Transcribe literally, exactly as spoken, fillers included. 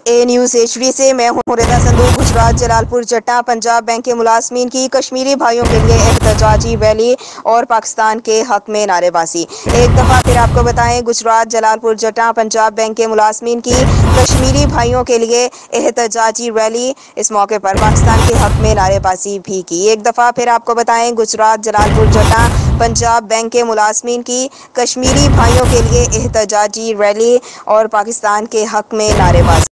ए news HD से मैं हूं रिदा संधू। गुजरात जलालपुर जट्टा पंजाब बैंक के मुलाजमीन की कश्मीरी भाइयों के लिए एहतजाजी रैली और पाकिस्तान के हक में नारेबाजी। एक दफ़ा फिर आपको बताएं, गुजरात जलालपुर जट्टा पंजाब बैंक के मुलाजमीन की कश्मीरी भाइयों के लिए एहतजाजी रैली। इस मौके पर पाकिस्तान के हक में नारेबाजी भी की। एक दफ़ा फिर आपको बताएं, गुजरात जलालपुर जट्टा पंजाब बैंक के मुलाजमीन की कश्मीरी भाइयों के लिए एहतजाजी रैली और पाकिस्तान के हक में नारेबाजी।